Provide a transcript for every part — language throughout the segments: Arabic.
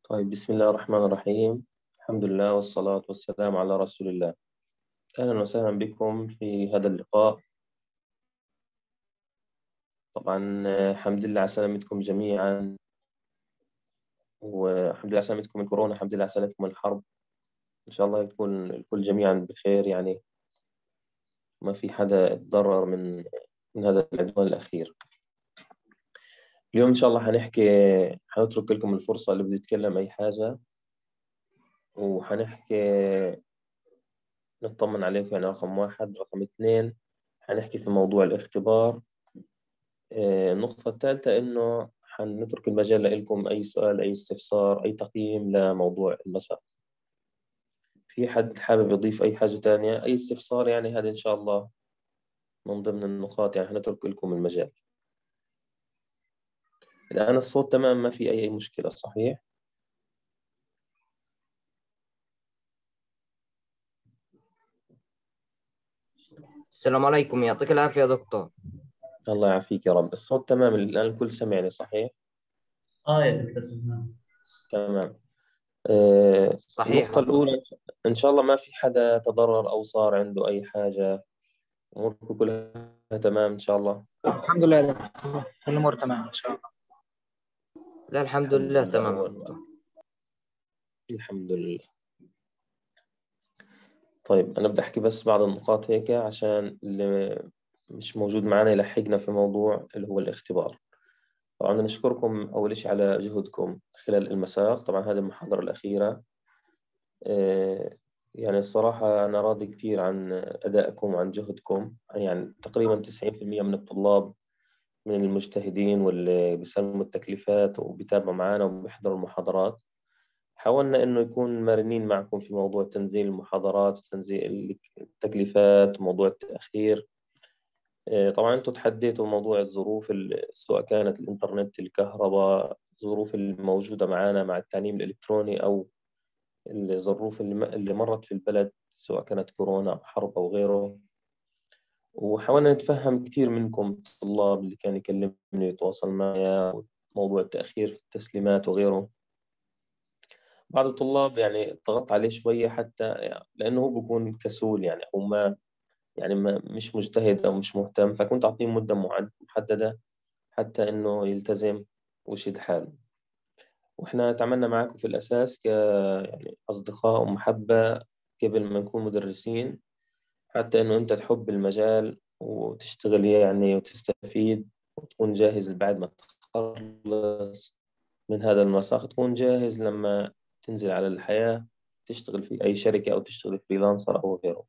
طيب، بسم الله الرحمن الرحيم. الحمد لله والصلاة والسلام على رسول الله. أهلا وسهلا بكم في هذا اللقاء. طبعا الحمد لله على سلامتكم جميعا، والحمد لله على سلامتكم من كورونا، الحمد لله على سلامتكم من الحرب. إن شاء الله يكون الكل جميعا بخير، يعني ما في حدا اتضرر من هذا العدوان الأخير. اليوم إن شاء الله حنترك لكم الفرصة اللي بده يتكلم أي حاجة، وحنحكي نطمن عليكم. يعني رقم واحد، رقم اثنين حنحكي في موضوع الاختبار. النقطة الثالثة إنه حنترك المجال لكم أي سؤال، أي استفسار، أي تقييم لموضوع المساء. في حد حابب يضيف أي حاجة تانية، أي استفسار؟ يعني هذا إن شاء الله من ضمن النقاط، يعني حنترك لكم المجال. الآن الصوت تمام، ما في أي مشكلة، صحيح؟ السلام عليكم، يعطيك العافية يا دكتور. الله يعافيك يا رب. الصوت تمام الآن، الكل سمعني صحيح؟ يا دكتور سلمان. تمام. صحيح. النقطة الأولى، إن شاء الله ما في حدا تضرر أو صار عنده أي حاجة، أموركم كلها تمام إن شاء الله. الحمد لله يا دكتور، كل الأمور تمام إن شاء الله. لا، الحمد الحمد لله لله تمام يا أول دكتور. الحمد لله. طيب، أنا بدي أحكي بس بعض النقاط هيك عشان اللي مش موجود معنا يلحقنا في موضوع اللي هو الاختبار. طبعا نشكركم أول شيء على جهودكم خلال المساق. طبعا هذه المحاضرة الأخيرة، آه، يعني الصراحة أنا راضي كثير عن أدائكم وعن جهدكم. يعني تقريبا 90% من الطلاب من المجتهدين واللي بيسلموا التكليفات وبيتابعوا معنا وبيحضروا المحاضرات. حاولنا إنه يكون مرنين معكم في موضوع تنزيل المحاضرات وتنزيل التكليفات وموضوع التأخير. طبعا أنتم تحديتوا موضوع الظروف، سواء كانت الإنترنت، الكهرباء، الظروف الموجودة معنا مع التعليم الإلكتروني، أو الظروف اللي مرت في البلد، سواء كانت كورونا أو حرب أو غيره. وحاولنا نتفهم كثير منكم الطلاب اللي كان يكلمني يتواصل معي، موضوع التأخير في التسليمات وغيره. بعض الطلاب يعني ضغط عليه شوية، حتى يعني لأنه هو بيكون كسول، يعني أو ما يعني ما مش مجتهد أو مش مهتم، فكنت أعطيه مدة محددة حتى إنه يلتزم ويشد حاله. وإحنا تعاملنا معكم في الأساس يعني أصدقاء ومحبة قبل ما نكون مدرسين، حتى إنه أنت تحب المجال وتشتغل يعني وتستفيد وتكون جاهز بعد ما تخلص من هذا المساق، تكون جاهز لما تنزل على الحياة، تشتغل في أي شركة أو تشتغل فريلانسر أو غيره.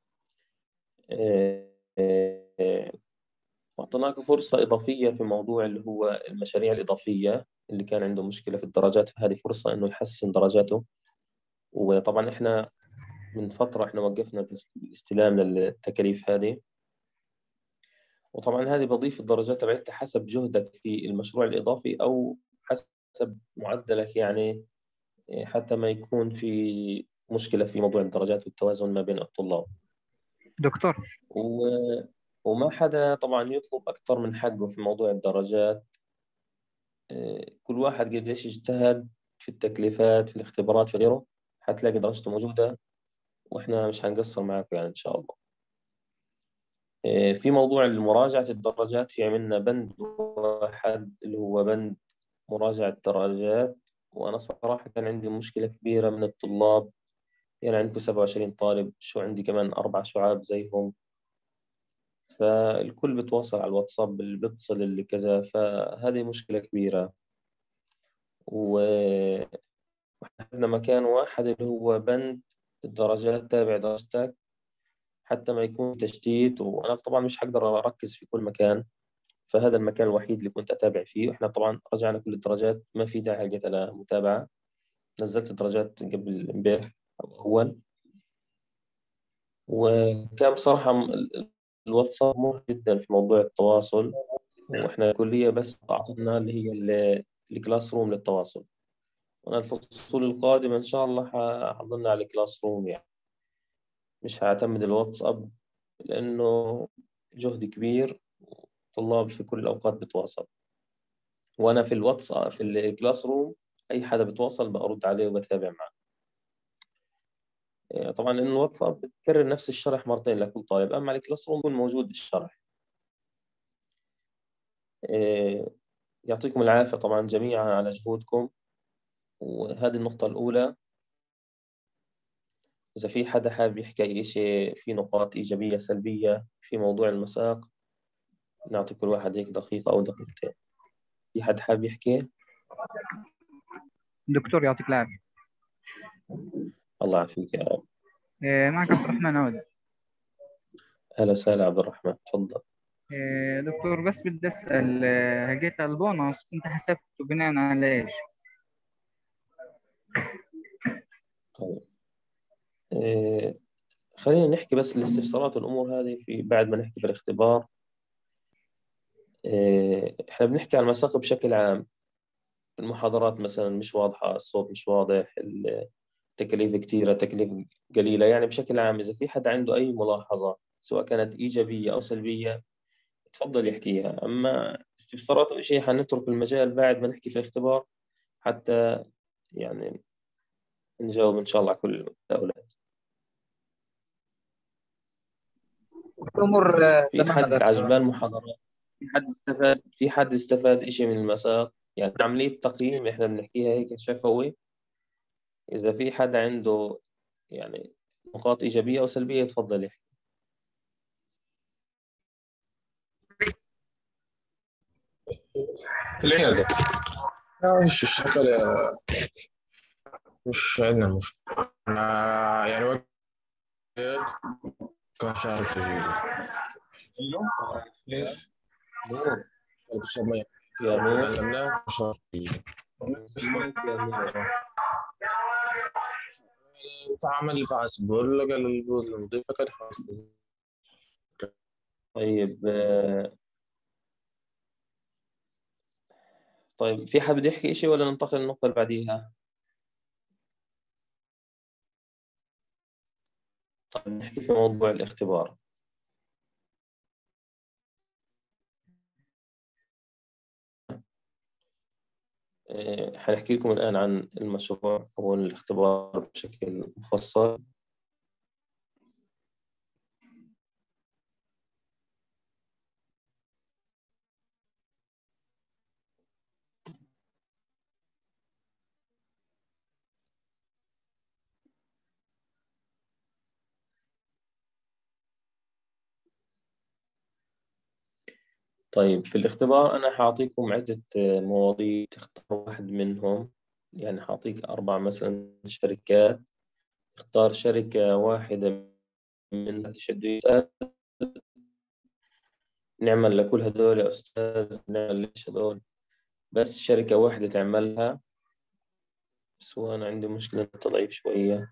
آه، آه، أعطيناك فرصة إضافية في موضوع اللي هو المشاريع الإضافية. اللي كان عنده مشكلة في الدرجات، فهذه فرصة إنه يحسن درجاته. وطبعا إحنا من فترة إحنا وقفنا الاستلام للتكاليف هذه، وطبعا هذه بضيف الدرجات تبعتها حسب جهدك في المشروع الإضافي أو حسب معدلك، يعني حتى ما يكون في مشكلة في موضوع الدرجات والتوازن ما بين الطلاب. دكتور، و... وما حدا طبعا يطلب أكثر من حقه في موضوع الدرجات. كل واحد قديش اجتهد في التكليفات، في الاختبارات، في غيره، حتلاقي درجته موجودة، وإحنا مش هنقصر معاكم يعني إن شاء الله. في موضوع مراجعة الدرجات، في عملنا بند واحد اللي هو بند مراجعة درجات. وأنا صراحة كان عندي مشكلة كبيرة من الطلاب. يعني عندكم 27 طالب، شو عندي كمان 4 شعاب زيهم، فالكل بتواصل على الواتساب، اللي بيتصل اللي كذا، فهذه مشكلة كبيرة. وإحنا مكان واحد اللي هو بند الدرجات، تابع درجتك حتى ما يكون تشتيت. وأنا طبعا مش هقدر أركز في كل مكان، فهذا المكان الوحيد اللي كنت أتابع فيه. وإحنا طبعا رجعنا كل الدرجات، ما في داعي لقيت أنا متابعة. نزلت الدرجات قبل امبارح أو أول. وكان بصراحة الواتساب مهم جدا في موضوع التواصل. وإحنا الكلية بس أعطتنا اللي هي الكلاس روم للتواصل. وأنا الفصول القادمة إن شاء الله حضلنا على الكلاس روم، يعني مش هعتمد الواتساب، لأنه جهد كبير، طلاب في كل الأوقات بتواصل. وأنا في الواتساب في الكلاس روم أي حدا بتواصل برد عليه وبتابع معه. طبعا لأن الوقفة بتكرر نفس الشرح مرتين لكل طالب، أما على الكلاس روم بيكون موجود الشرح. يعطيكم العافية طبعا جميعا على جهودكم. وهذه النقطة الأولى. إذا في حدا حابب يحكي أي شيء في نقاط إيجابية سلبية في موضوع المساق، نعطي كل واحد هيك دقيقة أو دقيقتين. في حد حابب يحكي؟ دكتور يعطيك العافية. الله يعافيك يا رب. معك عبد الرحمن عود. أهلا وسهلا عبد الرحمن، تفضل. دكتور بس بدي أسأل، هجيت على البونص أنت حسبته بناء على إيش؟ طيب آه، خلينا نحكي بس الاستفسارات والأمور هذه في بعد ما نحكي في الاختبار. إحنا بنحكي عن المساق بشكل عام. المحاضرات مثلا مش واضحة، الصوت مش واضح، التكاليف كثيرة، تكاليف قليلة، يعني بشكل عام إذا في حد عنده أي ملاحظة سواء كانت إيجابية أو سلبية تفضل يحكيها. أما استفسارات أو شيء حنترك المجال بعد ما نحكي في الاختبار حتى يعني نجاوب إن شاء الله على كل التساؤلات. الأمور في تمام يا حد دكتور. عجبان محاضرات؟ في حد استفاد إشي من المساق؟ يعني عملية تقييم إحنا بنحكيها هيك شفوي. إذا في حد عنده يعني نقاط إيجابية أو سلبية تفضل يحكي. العنب لا مش الشغل، مش عندنا مشكلة. يعني وقت كان شهر تجيله ليش؟ نور. تشرب مية يا نور. تعلمناه شهر تجيله اسمك يا نور. فعمل فحص بقول له قال البول نظيفة كانت خلاص. طيب طيب في حد بده يحكي إشي ولا ننتقل للنقطة اللي بعديها؟ طيب نحكي في موضوع الاختبار. حنحكي لكم الآن عن المشروع أو الاختبار بشكل مفصل. طيب في الاختبار أنا حأعطيكم عدة مواضيع تختاروا واحد منهم. يعني حأعطيك 4 مثلا شركات، اختار شركة واحدة من تشد يسأل. نعمل لكل هدول يا أستاذ، نعمل ليش هدول؟ بس شركة واحدة تعملها. بس هو أنا عندي مشكلة نت ضعيف شوية.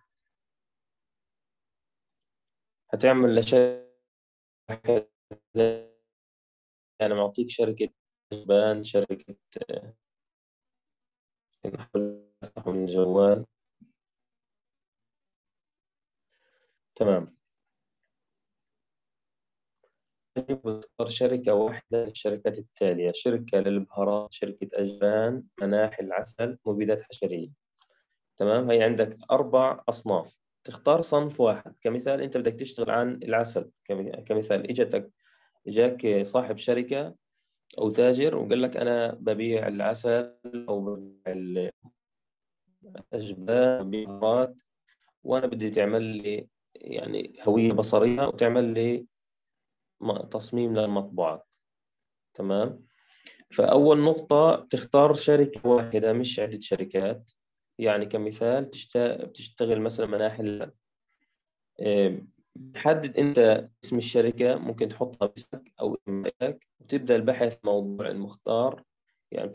هتعمل لشركة واحدة. أنا معطيك شركة بان، شركة نحاول أفتحه من الجوال. تمام. بختار شركة واحدة من الشركات التالية: شركة للبهارات، شركة أجبان، مناحل عسل، مبيدات حشرية. تمام. هي عندك 4 أصناف، تختار صنف واحد. كمثال أنت بدك تشتغل عن العسل، كمثال إجاك صاحب شركة أو تاجر وقال لك أنا ببيع العسل أو ببيع الأجبان، ببيع البهارات، وأنا بدي تعمل لي يعني هوية بصرية وتعمل لي تصميم للمطبوعات. تمام. فأول نقطة تختار شركة واحدة مش عدة شركات. يعني كمثال بتشتغل مثلا مناحل. تحدد أنت اسم الشركة، ممكن تحطها باسمك أو اسمك، وتبدأ البحث موضوع المختار. يعني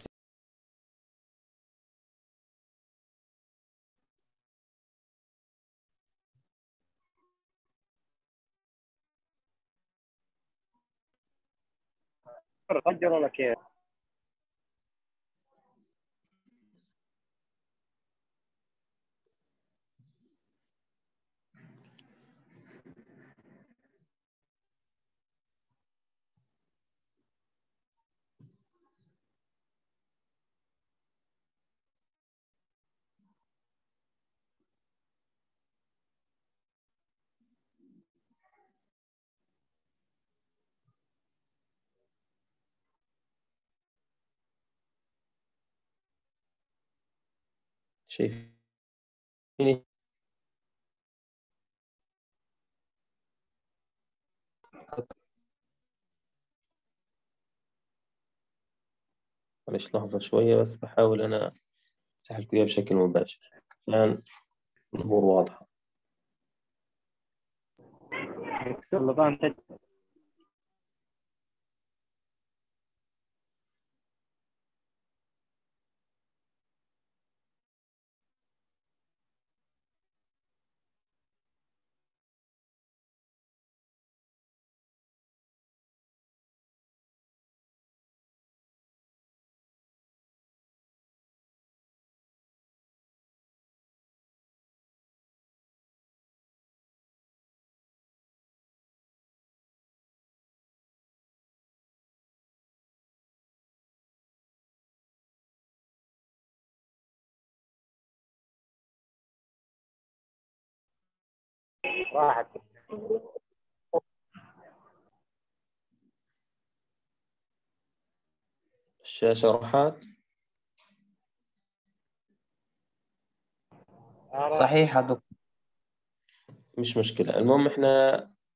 أفجر ولا كيف؟ شايفيني؟ معلش لحظة شوية بس بحاول أنا أفتح لكم إياها بشكل مباشر عشان الأمور واضحة. يلا بقى نبدأ. واحد. الشاشة راحت. صحيح يا دكتور. مش مشكلة. المهم إحنا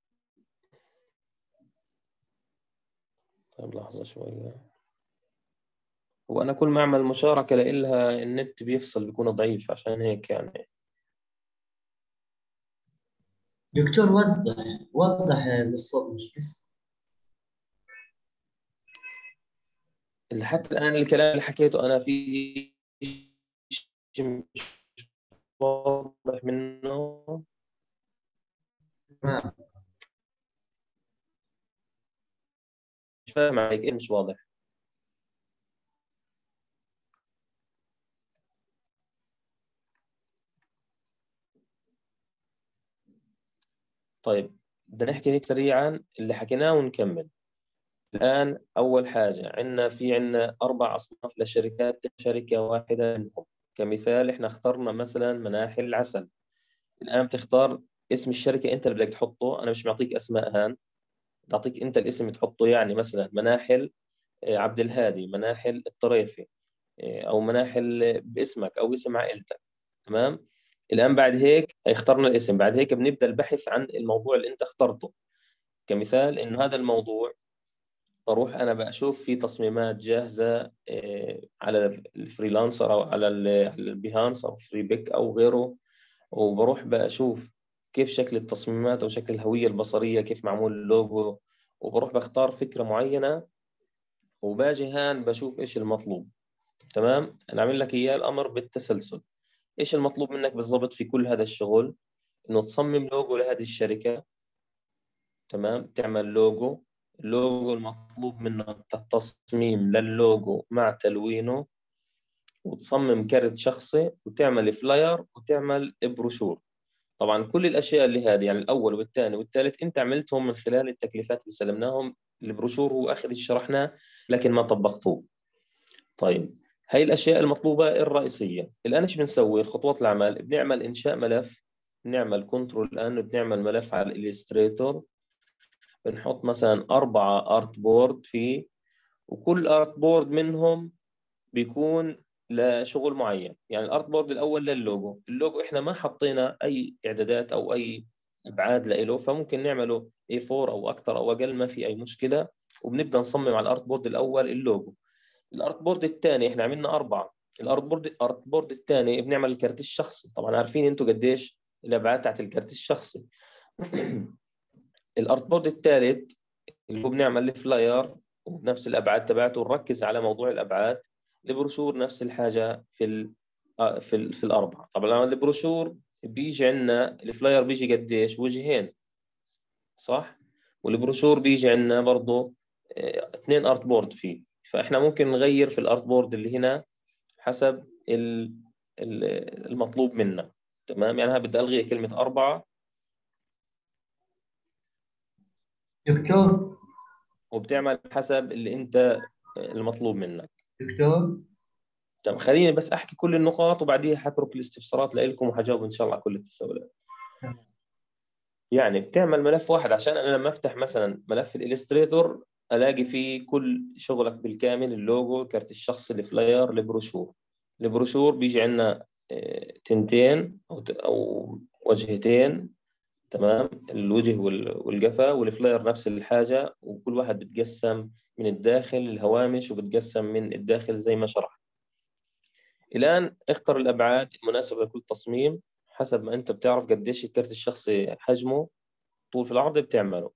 طيب لحظة شوية. وأنا كل ما أعمل مشاركة لإلها النت بيفصل بيكون ضعيف عشان هيك يعني. دكتور وضح بالصوت مش بس. اللي حتى الآن الكلام اللي حكيته أنا في شيء مش واضح منه. تمام. مش فاهم عليك إيه مش واضح. طيب بدنا نحكي هيك سريعا اللي حكيناه ونكمل. الآن أول حاجة عندنا 4 أصناف للشركات، شركة واحدة منهم. كمثال إحنا اخترنا مثلا مناحل العسل. الآن بتختار اسم الشركة أنت اللي بدك تحطه، أنا مش معطيك أسماء هان، تعطيك أنت الاسم تحطه. يعني مثلا مناحل عبد الهادي، مناحل الطريفي، أو مناحل باسمك أو اسم عائلتك. تمام. الآن بعد هيك اخترنا الاسم، بعد هيك بنبدأ البحث عن الموضوع اللي أنت اخترته. كمثال إنه هذا الموضوع بروح أنا بشوف في تصميمات جاهزة على الفريلانسر أو على على البيهانس أو فريبيك أو غيره، وبروح بشوف كيف شكل التصميمات أو شكل الهوية البصرية، كيف معمول اللوجو، وبروح بختار فكرة معينة وباجي هان بشوف إيش المطلوب. تمام. أنا أعمل لك إياه الأمر بالتسلسل. إيش المطلوب منك بالضبط في كل هذا الشغل؟ إنه تصمم لوجو لهذه الشركة. تمام. تعمل لوجو. اللوجو المطلوب منك التصميم للوجو مع تلوينه، وتصمم كارت شخصي، وتعمل فلاير، وتعمل بروشور. طبعا كل الاشياء اللي هذه يعني الاول والثاني والثالث انت عملتهم من خلال التكليفات اللي سلمناهم. البروشور هو اخر شيء شرحناه لكن ما طبقتوه. طيب هاي الاشياء المطلوبه الرئيسيه. الان ايش بنسوي؟ خطوات العمل: بنعمل انشاء ملف، بنعمل كنترول الان، بنعمل ملف على الاليستريتور، بنحط مثلا 4 ارت بورد فيه، وكل ارت بورد منهم بيكون لشغل معين. يعني الارت بورد الاول للوجو، اللوجو احنا ما حطينا اي اعدادات او اي ابعاد له، فممكن نعمله A4 او اكثر او اقل، ما في اي مشكله. وبنبدا نصمم على الارت بورد الاول اللوجو. الارت بورد الثاني احنا عملنا 4. الارت بورد الثاني بنعمل الكارت الشخصي. طبعا عارفين انتم قديش الابعاد تاعت الكارت الشخصي. الارت بورد الثالث اللي هو بنعمل الفلاير وبنفس الابعاد تبعته، ونركز على موضوع الابعاد. البروشور نفس الحاجه في الاربعه. طبعا البروشور بيجي عندنا الفلاير بيجي قديش؟ وجهين، صح؟ والبروشور بيجي عندنا برضه 2 ارت بورد فيه. فاحنا ممكن نغير في الارت بورد اللي هنا حسب المطلوب منا. تمام. يعني أنا بدي الغي كلمه 4 دكتور وبتعمل حسب اللي انت المطلوب منك. دكتور طب خليني بس احكي كل النقاط وبعديها حترك الاستفسارات لكم وحجاوب ان شاء الله على كل التساؤلات. يعني بتعمل ملف واحد عشان انا لما افتح مثلا ملف الالستريتور الاقي فيه كل شغلك بالكامل: اللوجو، كارت الشخص، الفلاير، البروشور. البروشور بيجي عندنا تنتين أو وجهتين، تمام، الوجه والقفا، والفلاير نفس الحاجة، وكل واحد بتقسم من الداخل الهوامش وبتقسم من الداخل زي ما شرح. الآن اختر الأبعاد المناسبة لكل تصميم حسب ما أنت بتعرف قديش الكرت الشخصي حجمه، طول في العرض بتعمله،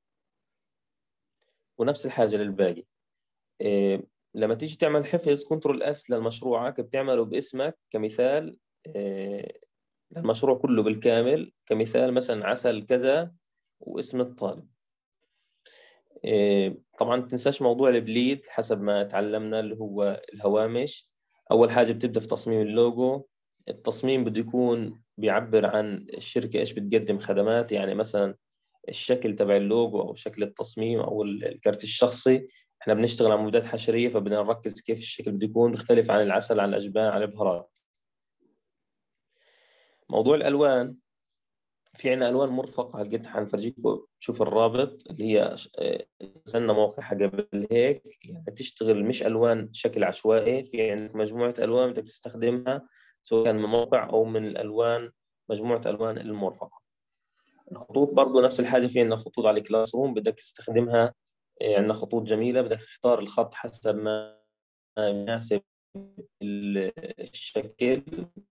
ونفس الحاجة للباقي. لما تيجي تعمل حفظ كنترول اس لمشروعك بتعمله باسمك كمثال، المشروع كله بالكامل كمثال، مثلا عسل كذا واسم الطالب. طبعا ما تنساش موضوع البليد حسب ما تعلمنا اللي هو الهوامش. أول حاجة بتبدأ في تصميم اللوجو. التصميم بده يكون بيعبر عن الشركة إيش بتقدم خدمات، يعني مثلا الشكل تبع اللوجو أو شكل التصميم أو الكارت الشخصي. إحنا بنشتغل على مبيدات حشرية فبدنا نركز كيف الشكل بده يكون بيختلف عن العسل، عن الأجبان، عن البهارات. موضوع الألوان، في عنا ألوان مرفقة هلقيت حنفرجيكم، تشوف الرابط اللي هي نزلنا موقعها قبل هيك، يعني تشتغل مش ألوان شكل عشوائي، في عندك مجموعة ألوان بدك تستخدمها سواء كان من موقع أو من الألوان، مجموعة ألوان المرفقة. الخطوط برضو نفس الحاجة، في عندنا خطوط على الكلاس روم بدك تستخدمها، عندنا خطوط جميلة بدك تختار الخط حسب ما يناسب الشكل.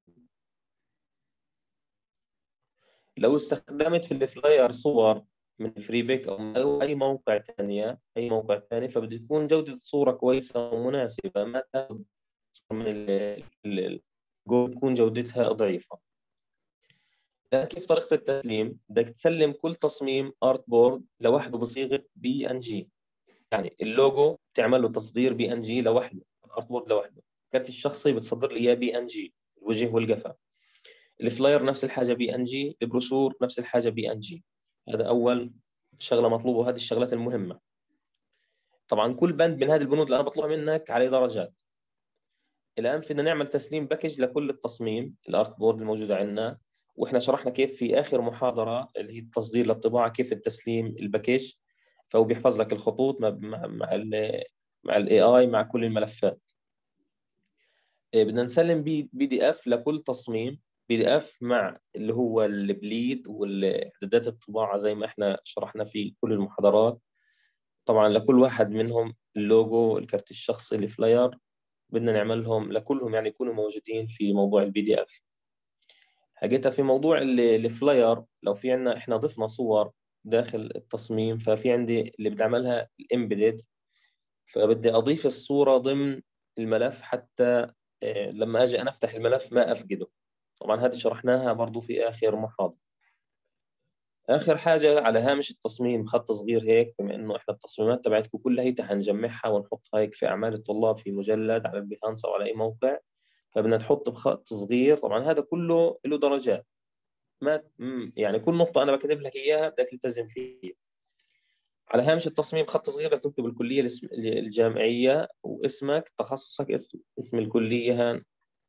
لو استخدمت في الفلاير صور من فريبيك أو أي موقع ثانية، أي موقع ثاني، فبده يكون جودة الصورة كويسة ومناسبة، ما تاخذ من الجو تكون جودتها ضعيفة. كيف طريقة التسليم؟ بدك تسلم كل تصميم ارت بورد لوحده بصيغة PNG، يعني اللوجو بتعمل له تصدير PNG لوحده، الارت بورد لوحده، الكارت الشخصي بتصدر لي اياه PNG، الوجه والقفا. الفلاير نفس الحاجة PNG، البروشور نفس الحاجة PNG. هذا أول شغلة مطلوبة، وهذه الشغلات المهمة. طبعا كل بند من هذه البنود اللي أنا بطلبها منك عليه درجات. الآن فينا نعمل تسليم باكج لكل التصميم الارت بورد الموجودة عندنا، وإحنا شرحنا كيف في آخر محاضرة اللي هي التصدير للطباعة كيف التسليم الباكج، فهو بيحفظ لك الخطوط مع ال AI مع كل الملفات. بدنا نسلم PDF لكل تصميم، PDF مع اللي هو البليد والاعدادات الطباعة زي ما احنا شرحنا في كل المحاضرات. طبعا لكل واحد منهم اللوجو، الكارت الشخصي، الفلاير، بدنا نعملهم لكلهم يعني يكونوا موجودين في موضوع PDF. حقيقة في موضوع الفلاير، لو في عنا احنا ضفنا صور داخل التصميم، ففي عندي اللي بدي اعملها الامبيدد، فبدي اضيف الصورة ضمن الملف حتى لما اجي انا افتح الملف ما افقده. طبعا هذه شرحناها برضو في اخر محاضرة. اخر حاجة على هامش التصميم خط صغير هيك، بما انه احنا التصميمات تبعتكم كلها هي حنجمعها ونحطها هيك في اعمال الطلاب في مجلد على البيهانس او على اي موقع، فبدنا نحط بخط صغير. طبعا هذا كله له درجات، ما يعني كل نقطة انا بكتب لك اياها بدك تلتزم فيها. على هامش التصميم خط صغير بدك تكتب الكلية الجامعية واسمك، تخصصك، اسم الكلية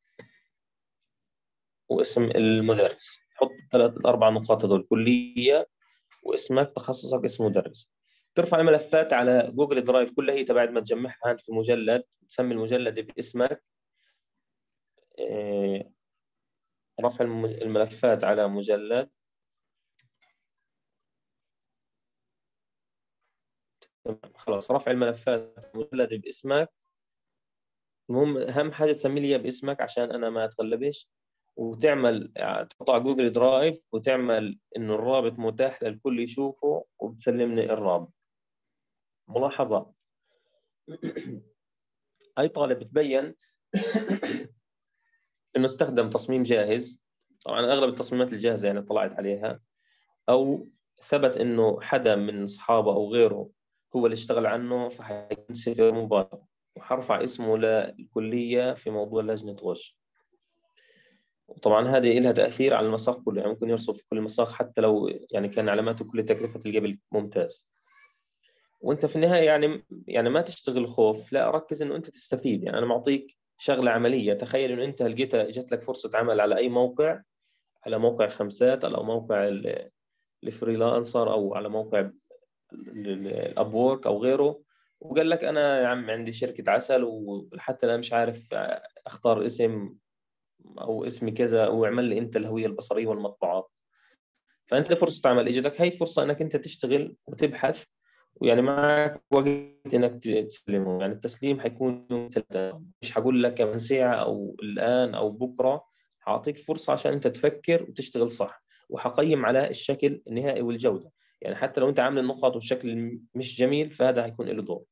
واسم المدرس. حط 3-4 نقاط هذول، كلية واسمك، تخصصك، اسم مدرس. ترفع الملفات على جوجل درايف كلها هي بعد ما تجمعها في مجلد، تسمي المجلد باسمك. رفع الملفات على مجلد، خلاص رفع الملفات مجلد باسمك. المهم اهم حاجه تسمي لي باسمك عشان انا ما اتغلبش، وتعمل تحطه على جوجل درايف وتعمل انه الرابط متاح للكل يشوفه، وبتسلمني الرابط. ملاحظه، اي طالب بتبين انه استخدم تصميم جاهز، طبعا اغلب التصميمات الجاهزه يعني طلعت عليها، او ثبت انه حدا من اصحابه او غيره هو اللي اشتغل عنه، فحيكون صفر مباشر، وحرفع اسمه للكليه في موضوع لجنه غش. وطبعا هذه لها تاثير على المساق كله، يعني ممكن يرصف في كل مساق حتى لو يعني كان علاماته كل تكلفه القبل ممتاز. وانت في النهايه يعني ما تشتغل خوف، لا ركز انه انت تستفيد. يعني انا معطيك شغله عمليه، تخيل انه انت لقيتها اجت لك فرصه عمل على اي موقع، على موقع خمسات او موقع الفريلانسر او على موقع الابورك او غيره، وقال لك انا يا عم عندي شركه عسل وحتى انا مش عارف اختار اسم او اسمي كذا، واعمل لي انت الهويه البصريه والمطبوعات. فانت فرصه عمل اجتك، هي فرصه انك انت تشتغل وتبحث، ويعني معك وقت انك تسلمه. يعني التسليم حيكون يوم 3، مش حقول لك كمان ساعه او الان او بكره، حاعطيك فرصه عشان انت تفكر وتشتغل صح، وحقيم على الشكل النهائي والجوده. يعني حتى لو انت عامل النقط والشكل مش جميل، فهذا حيكون له دور.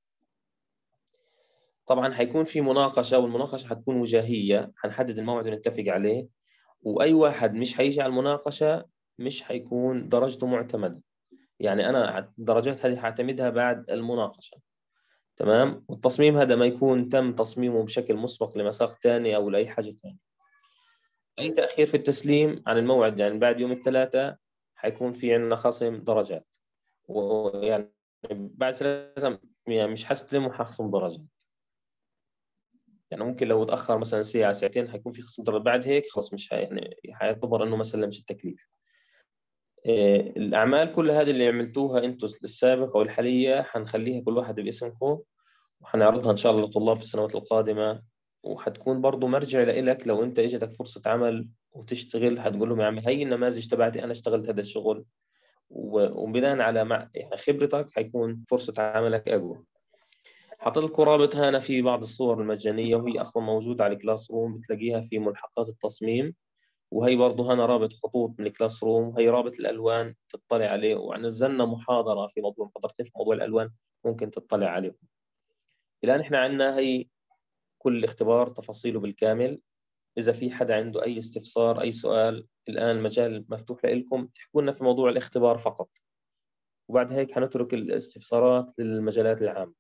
طبعا حيكون في مناقشه، والمناقشه حتكون وجاهيه، حنحدد الموعد ونتفق عليه. واي واحد مش حيجي على المناقشه مش حيكون درجته معتمده. يعني انا الدرجات هذه حاعتمدها بعد المناقشه. تمام. والتصميم هذا ما يكون تم تصميمه بشكل مسبق لمساق ثاني او لاي حاجه ثانيه. اي تاخير في التسليم عن الموعد، يعني بعد يوم الثلاثاء، حيكون في عندنا خصم درجات. ويعني بعد 3 يعني مش حستلم وحخصم درجه. يعني ممكن لو تاخر مثلا ساعه ساعتين حيكون في خصم درجه، بعد هيك خلص مش يعني حيعتبر انه ما سلمش التكليف. الأعمال كل هذه اللي عملتوها أنتوا السابقة والحالية حنخليها كل واحد باسمكم، وحنعرضها إن شاء الله للطلاب في السنوات القادمة. وحتكون برضو مرجع لك لو أنت إجتك فرصة عمل وتشتغل، حتقول لهم يا عمي هي النماذج تبعتي أنا اشتغلت هذا الشغل، وبناء على يعني خبرتك حيكون فرصة عملك أقوى. حطيت لكم رابط هنا في بعض الصور المجانية، وهي أصلا موجودة على كلاس روم، بتلاقيها في ملحقات التصميم. وهي برضه هنا رابط خطوط من الكلاس روم، هي رابط الألوان تطلع عليه، ونزلنا محاضرة في موضوع، محاضرتين في موضوع الألوان ممكن تطلع عليهم. الآن إحنا عندنا هي كل اختبار تفاصيله بالكامل. إذا في حدا عنده أي استفسار أي سؤال، الآن المجال مفتوح لكم تحكوا لنا في موضوع الاختبار فقط، وبعد هيك حنترك الاستفسارات للمجالات العامة.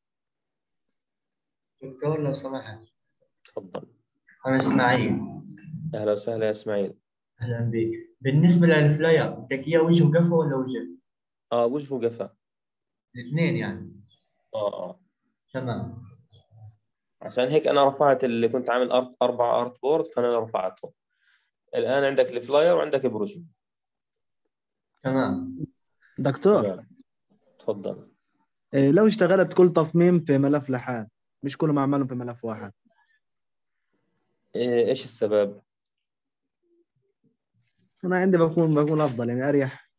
دكتور لو سمحت. تفضل. أنا إسماعيل. أهلا وسهلا يا إسماعيل. أهلا بك. بالنسبة للفلاير بدك إياه وجه وقفا ولا وجه؟ وجه وقفا. الاثنين يعني. آه تمام. عشان هيك أنا رفعت اللي كنت عامل 4 أرت بورد، فأنا رفعتهم. الآن عندك الفلاير وعندك بروجي. تمام. دكتور، تمام. تفضل. لو اشتغلت كل تصميم في ملف لحال، مش كلهم أعمالهم في ملف واحد؟ إيش السبب؟ أنا عندي بكون أفضل، يعني أريح،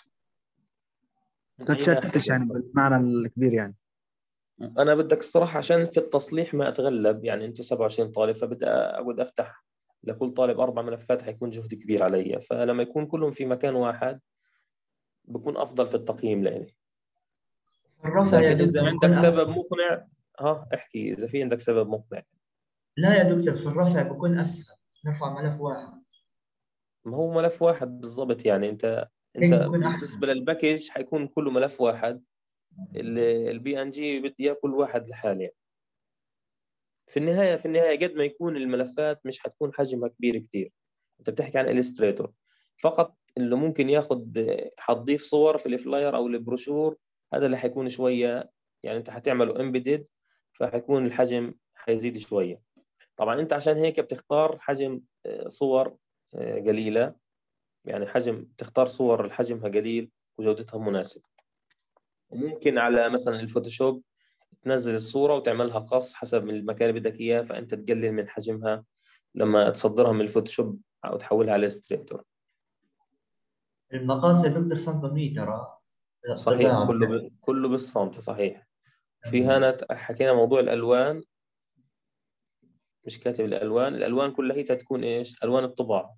ما عندنا تتشتتش حاجة. يعني بالمعنى الكبير يعني. أنا بدك الصراحة عشان في التصليح ما أتغلب، يعني أنتوا 27 طالب، فبدي أقعد أفتح لكل طالب 4 ملفات، حيكون جهد كبير علي. فلما يكون كلهم في مكان واحد بكون أفضل في التقييم لإلي. الرفع يا لكن إذا دكتور عندك بكون سبب أسهل. مقنع، احكي إذا في عندك سبب مقنع. لا يا دكتور، في الرفع بكون أسهل، نرفع ملف واحد. ما هو ملف واحد بالضبط. يعني أنت هيك بكون أحسن. بالنسبة للباكج حيكون كله ملف واحد. البي ان جي بدي إياه كل واحد لحاله. في النهاية قد ما يكون الملفات مش حتكون حجمها كبير كتير. انت بتحكي عن الستريتور فقط، اللي ممكن ياخد حتضيف صور في الفلاير او البروشور، هذا اللي حيكون شوية. يعني انت حتعمله امبيدد، فحيكون الحجم حيزيد شوية. طبعا انت عشان هيك بتختار حجم صور قليلة. يعني حجم تختار صور حجمها قليل وجودتها مناسبة. وممكن على مثلا الفوتوشوب تنزل الصورة وتعملها قص حسب المكان اللي بدك إياه، فأنت تقلل من حجمها لما تصدرها من الفوتوشوب أو تحولها على ستريتور. المقاس يا دكتور سنتيمتر صحيح، الطباعة. كله بالصمت. صحيح. في تمام. هنا حكينا موضوع الألوان، مش كاتب الألوان كلها هي تكون إيش؟ ألوان الطباعة.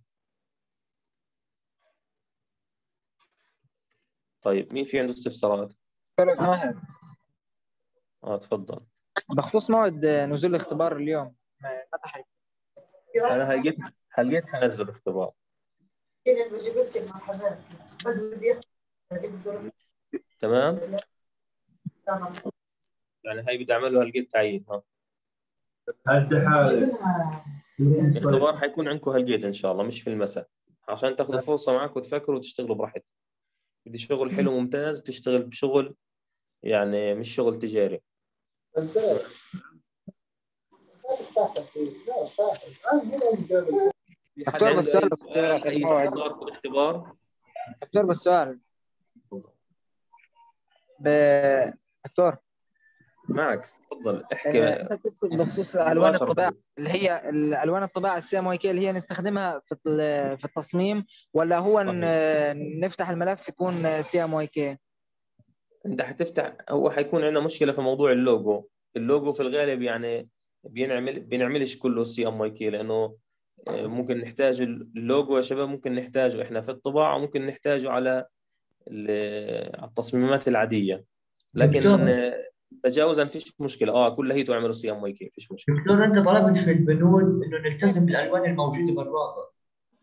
طيب مين في عنده استفسارات؟ دكتور سماحة، تفضل. بخصوص موعد نزول الاختبار اليوم متى حيكون؟ أنا هلقيت حنزل اختبار. تمام. يعني هاي بدي أعمله هلقيت تعيين. الاختبار حيكون عندكم هلقيت إن شاء الله، مش في المساء، عشان تاخذوا فرصة معك وتفكروا وتشتغلوا براحتكم. بدي شغل حلو ممتاز، تشتغل بشغل يعني مش شغل تجاري. في حد دكتور بس عنده سؤال، أي سؤال أي استفسار في الاختبار؟ دكتور بس سؤال دكتور، معك، تفضل احكي. انت بتقصد بخصوص الوان مباشرة الطباعه تفضل. اللي هي الالوان الطباعه CMYK اللي هي نستخدمها في التصميم، ولا هو صحيح. نفتح الملف يكون CMYK؟ انت حتفتح، هو حيكون عندنا مشكله في موضوع اللوجو. اللوجو في الغالب يعني بينعملش كله CMYK، لانه ممكن نحتاج اللوجو يا شباب، ممكن نحتاجه احنا في الطباعه، وممكن نحتاجه على على التصميمات العاديه. لكن دكتور تجاوزا فيش مشكله، كلياته يعملوا CMYK، فيش مشكله. دكتور أنت طلبت في البنود إنه نلتزم بالألوان الموجودة بالرابط،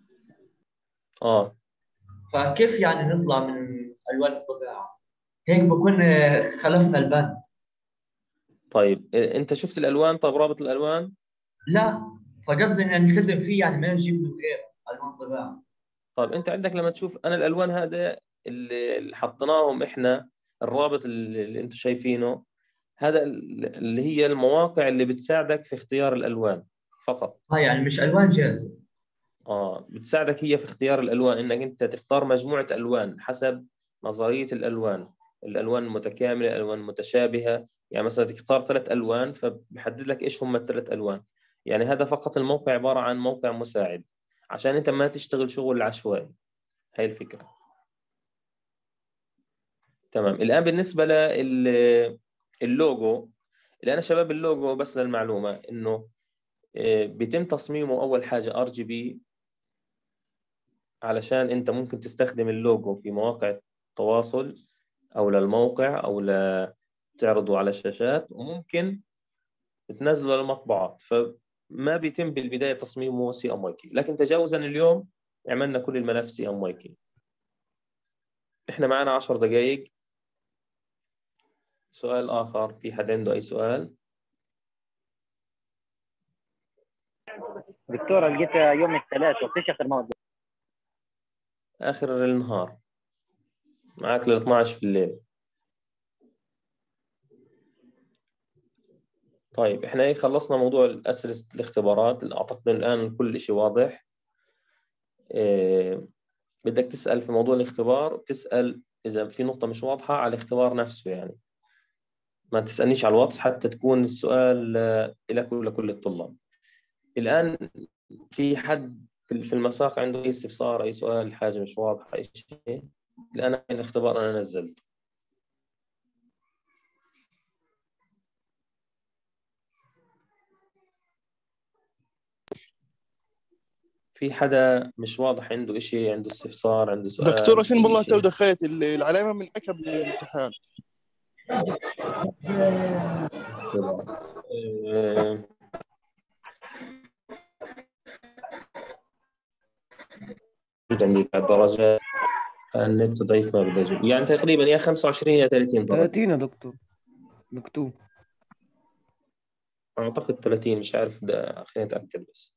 اه فكيف يعني نطلع من ألوان الطباعة؟ هيك بكون خلفنا البند. طيب، انت شفت الالوان؟ طب رابط الالوان. لا، فقصدي إن نلتزم فيه، يعني ما نجيب من غير ألوان طباعة. طيب انت عندك لما تشوف انا الالوان هذا اللي حطيناهم احنا، الرابط اللي انتم شايفينه هذا اللي هي المواقع اللي بتساعدك في اختيار الالوان فقط. يعني مش ألوان جاهزة. بتساعدك هي في اختيار الالوان، انك انت تختار مجموعة الوان حسب نظرية الالوان. الالوان المتكاملة، الالوان المتشابهة. يعني مثلا تختار 3 الوان، فبحدد لك ايش هم ال3 الوان. يعني هذا فقط الموقع عبارة عن موقع مساعد، عشان انت ما تشتغل شغل عشوائي. هاي الفكرة. تمام. الآن بالنسبة للوجو، اللي أنا شباب اللوجو بس للمعلومة إنه بيتم تصميمه أول حاجة RGB، علشان أنت ممكن تستخدم اللوجو في مواقع التواصل، أو للموقع، أو تعرضه على شاشات، وممكن تنزله للمطبوعات. فما بيتم بالبداية تصميمه CMYK، لكن تجاوزا اليوم عملنا كل الملف CMYK. إحنا معنا 10 دقائق. سؤال آخر؟ في حد عنده أي سؤال؟ دكتور لقيتها يوم الثلاث، وفيش اخر مواد. آخر النهار، معك 12 في الليل. طيب احنا ايه، خلصنا موضوع أسئلة الاختبارات. أعتقد الآن كل شيء واضح. بدك تسأل في موضوع الاختبار، تسأل إذا في نقطة مش واضحة على الاختبار نفسه. يعني ما تسألنيش على الواتس، حتى تكون السؤال لك ولكل الطلاب. الآن في حد في المساق عنده أي استفسار، أي سؤال، حاجة مش واضحة، أي شيء؟ الآن الاختبار أنا نزلته. في حدا مش واضح عنده إشي، عنده استفسار، عنده دكتور سؤال، عشان أي والله تو شيء؟ دخلت العلامة من عقب الامتحان. آه، عندي الدرجات، النت ضعيف ما بدي أجيب. يعني تقريبا يا 25 يا 30 درجة. 30 يا دكتور مكتوب. أعتقد 30، مش عارف، ده خليني أتأكد بس.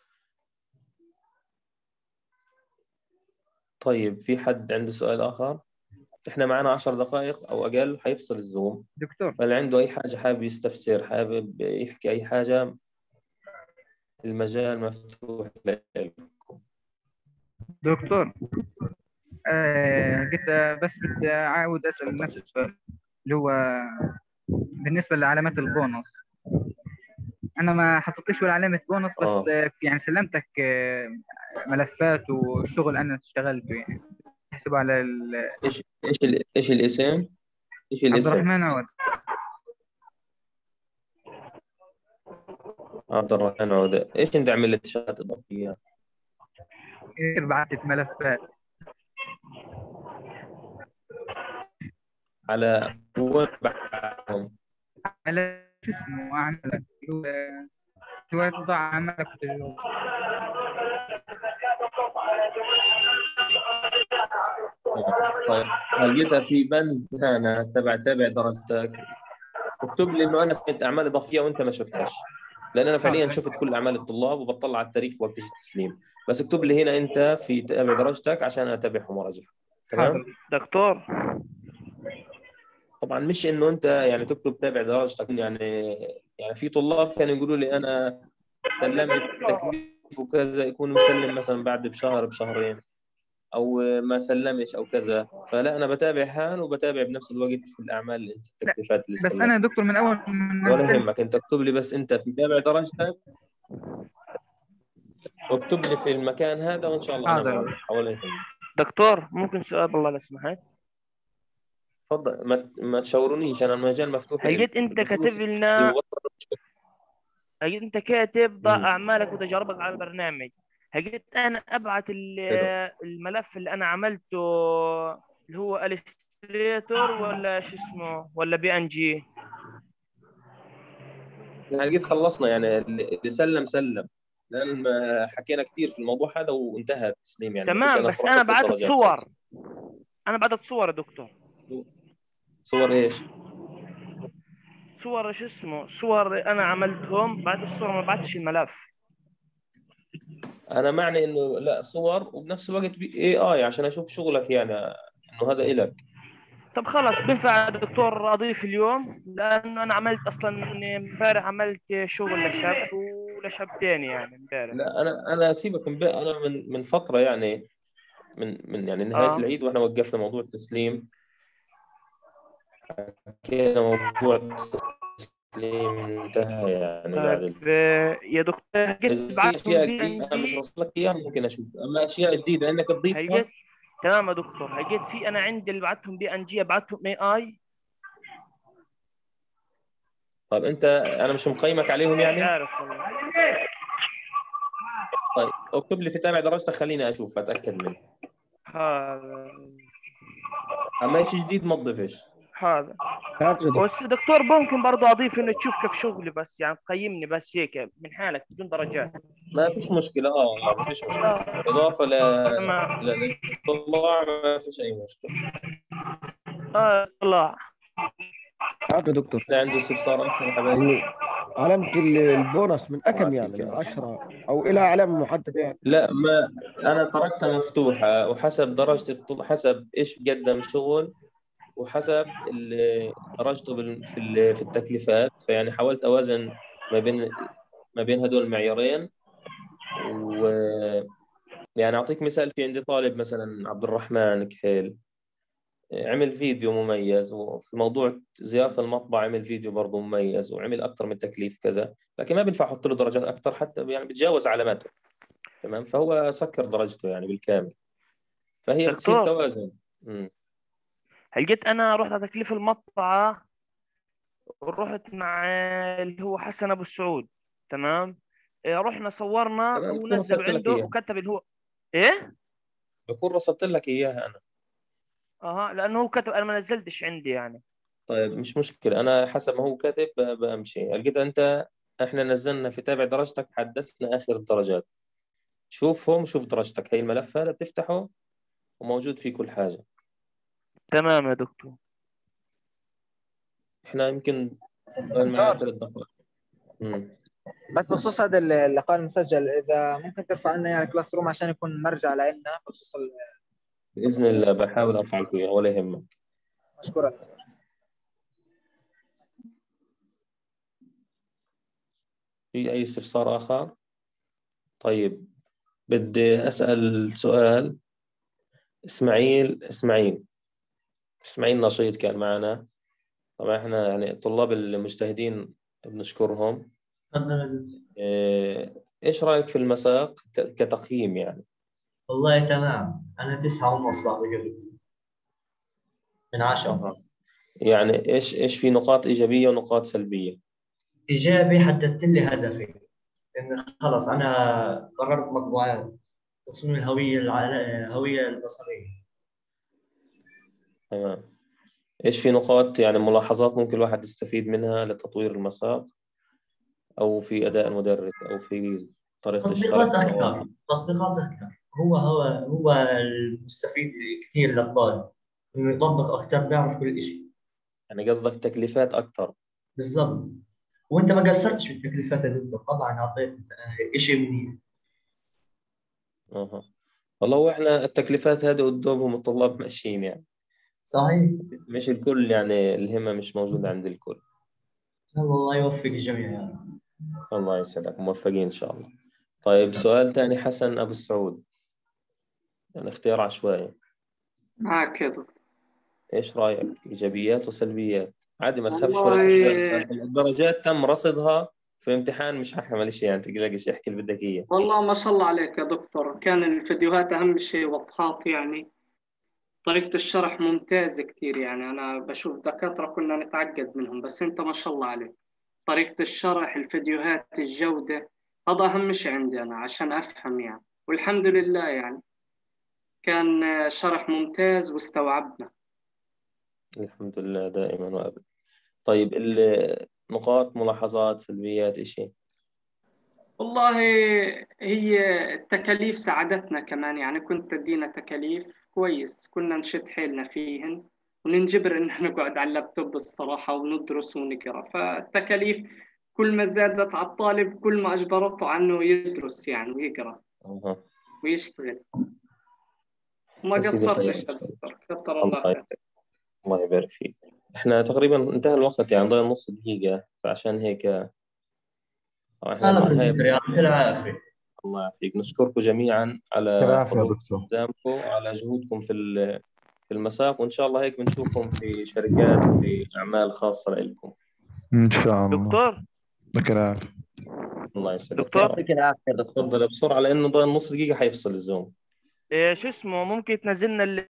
طيب في حد عنده سؤال آخر؟ إحنا معنا 10 دقائق أو أقل حيفصل الزوم. دكتور فاللي عنده أي حاجة حابب يستفسر، حابب يحكي أي حاجة، المجال مفتوح لكم. دكتور قلت بس بدي أعاود أسأل نفس السؤال اللي هو بالنسبة لعلامات البونص. أنا ما حطيتش ولا علامة بونص، بس يعني سلمتك ملفات والشغل أنا اشتغلته، يعني تحسبه على إيش الاسم؟ إيش عبد الاسم؟ الرحمن عود. عبد الرحمن عودة. إيش أنت عملت شهادة إضافية؟ بعثت ملفات على وين بعتهم؟ على شو اسمه أعملك هو تضع عملك وتجربة. طيب هل جيتها في بند ثاني تابع درجتك؟ اكتب لي انه انا سمعت اعمال اضافيه وانت ما شفتهاش، لان انا فعليا شفت كل اعمال الطلاب وبطلع على التاريخ وقت التسليم. بس اكتب لي هنا انت في تابع درجتك عشان اتابعهم وراجعهم. تمام دكتور طبعا مش انه انت يعني تكتب تابع درجتك. يعني في طلاب كانوا يقولوا لي انا سلمت التكليف وكذا، يكون مسلم مثلا بعد بشهر بشهرين. او ما سلمش او كذا، فلا انا بتابع هان وبتابع بنفس الوقت في الاعمال اللي انت لا التكليفات اللي بس سلمت. انا يا دكتور من اول ما ولا سلمت. يهمك، انت اكتب لي بس انت في تابع درجتك، واكتب لي في المكان هذا وان شاء الله انا حاضر. موافق. ولا يهمك. دكتور ممكن سؤال بالله لو سمحت؟ تفضل، ما تشاورونيش، انا المجال مفتوح لي. هيجيت انت كاتب لنا، هيجيت انت كاتب ضع اعمالك وتجاربك على البرنامج. هيجيت انا ابعت الملف اللي انا عملته اللي هو الستريتور ولا شو اسمه ولا PNG؟ يعني جيت خلصنا، يعني اللي سلم سلم، لان ما حكينا كثير في الموضوع هذا وانتهى التسليم، يعني ما فيش. تمام، انا بس انا رصدت بعتت الدرجات صور، خلص. انا بعتت صور يا دكتور. صور ايش؟ صور شو اسمه، صور انا عملتهم، بعت الصور ما بعتش الملف. انا معني انه لا صور، وبنفس الوقت AI عشان اشوف شغلك، يعني انه هذا إلك. طب خلاص بينفع يا دكتور اضيف اليوم؟ لانه انا عملت اصلا امبارح عملت شغل لشاب ولشاب تاني يعني امبارح. لا انا سيبك انا من فتره، يعني من يعني نهايه اه العيد واحنا وقفنا موضوع التسليم. حكينا موضوع التسليم انتهى يعني بعد طيب يا دكتور هجيت اذا في تبعتهم اشياء بي جديده ان انا مش جي؟ راسل لك اياها ممكن اشوف، اما اشياء جديده انك تضيفها. هجيت تمام يا دكتور، هجيت في انا عندي اللي بعتهم PNG ابعتهم AI؟ طيب انت، انا مش مقيمك عليهم مش يعني. عارف والله. طيب اكتب لي في تابع درجتك، خليني اشوف اتاكد منه. هذا اما شيء جديد ما تضيفش. هذا هكذا. بس دكتور ممكن برضه اضيف انه تشوف كيف شغلي بس، يعني تقيمني بس هيك من حالك بدون درجات. ما فيش مشكله، ما فيش مشكله. اه اضافه تمام. للاطلاع ما فيش اي مشكله. اه طلع. هكذا دكتور. ده عنده استفسار اخر يا حبايبي؟ علامة البونص من الله أكم يعني يعطيك من العافيه. 10 أو إلى علامة محددة يعني؟ لا، ما انا تركتها مفتوحه، وحسب درجه حسب ايش قدم شغل، وحسب درجته في التكليفات. فيعني حاولت اوازن ما بين هدول المعيارين. و يعني اعطيك مثال، في عندي طالب مثلا عبد الرحمن كحيل، عمل فيديو مميز، وفي موضوع زيارة المطبعة عمل فيديو برضه مميز، وعمل أكثر من تكليف كذا، لكن ما بينفع أحط له درجات أكثر، حتى يعني بتجاوز علاماته. تمام، فهو سكر درجته يعني بالكامل، فهي بتصير دكتور توازن. مم. هل انا رحت على تكليف المطبعة ورحت مع اللي هو حسن ابو السعود؟ تمام. رحنا صورنا، تمام، هو بكون نزل رسلت لك عنده إياه. وكتب اللي هو ايه. بكون رسلت لك إياها أنا. اها لانه هو كتب، انا ما نزلتش عندي يعني. طيب مش مشكلة، أنا حسب ما هو كاتب بمشي. لقيت أنت، إحنا نزلنا في تابع درجتك، حدثنا آخر الدرجات. شوفهم، شوف درجتك، هي الملف هذا بتفتحه وموجود فيه كل حاجة. تمام يا دكتور. إحنا يمكن ضل معنا 3 دقائق. بس بخصوص هذا اللقاء المسجل، اذا ممكن ترفع لنا يعني كلاس روم عشان يكون مرجع لنا بخصوص بإذن الله بحاول أرفع لكم إياه، ولا يهمك. مشكورا. في أي استفسار آخر؟ طيب بدي أسأل سؤال. إسماعيل نشيط كان معنا. طبعا إحنا يعني الطلاب المجتهدين بنشكرهم. إيش رأيك في المساق كتقييم يعني؟ والله تمام، أنا 9.5 بعطيك من 10. يعني إيش في نقاط إيجابية ونقاط سلبية؟ إيجابي، حددت لي هدفي، إن خلص أنا قررت مطبوعات تصميم الهوية البصرية. تمام. إيش في نقاط يعني ملاحظات ممكن الواحد يستفيد منها لتطوير المساق، أو في أداء المدرس، أو في طريقة الشرح تطبيقات والتواصل؟ أكثر، تطبيقات أكثر. هو المستفيد كثير للطالب، إنه يطبق أكثر، بيعرف كل شيء. يعني قصدك تكليفات أكثر؟ بالضبط. وأنت ما قصرتش في التكليفات يا دكتور، طبعا أعطيت شيء منيح. والله هو احنا التكليفات هذه قدامهم الطلاب ماشيين يعني. صحيح. مش الكل يعني، الهمة مش موجودة عند الكل. الله يوفق الجميع يا رب. الله يسعدك، موفقين إن شاء الله. طيب سؤال تاني، حسن أبو السعود. يعني اختيار عشوائي. معك يا دكتور. إيش رأيك؟ إيجابيات وسلبيات؟ عادي ما تخافش ولا والله تحزن، الدرجات تم رصدها في الامتحان، مش ححمل شيء يعني تقلقش، احكي اللي بدك إياه. والله ما شاء الله عليك يا دكتور، كان الفيديوهات أهم شيء وضحات يعني، طريقة الشرح ممتازة كتير يعني. أنا بشوف دكاترة كنا نتعقد منهم، بس أنت ما شاء الله عليك، طريقة الشرح، الفيديوهات، الجودة، هذا أهم شيء عندي أنا عشان أفهم يعني. والحمد لله يعني كان شرح ممتاز واستوعبنا. الحمد لله دائما وأبدا. طيب النقاط، ملاحظات، سلبيات، إشي؟ والله هي التكاليف ساعدتنا كمان يعني، كنت تدينا تكاليف كويس، كنا نشد حيلنا فيهن وننجبر إن نقعد على اللابتوب الصراحة وندرس ونقرأ. فالتكاليف كل ما زادت على الطالب كل ما أجبرته عنه يدرس يعني ويقرأ أها. ويشتغل. وما يا سيدي خير قصرتش إن يا شاء الله. دكتور، كتر الله الله خير. يبارك. الله يبارك فيك. إحنا تقريبا انتهى الوقت يعني، ضايل نص دقيقة، فعشان هيك طبعاً إحنا خلاص بالنهاية دكتور، يعطيك العافية. الله يعافيك، نشكركم جميعا على العافية يا حضور دكتور. قدامكم وعلى جهودكم في المساق، وإن شاء الله هيك بنشوفكم في شركات وفي أعمال خاصة لكم. إن شاء الله. دكتور لك العافية. الله يسلمك. دكتور يعطيك العافية يا دكتور. تفضل بسرعة لأنه ضايل نص دقيقة حيفصل الزوم. شو اسمه، ممكن تنزلنا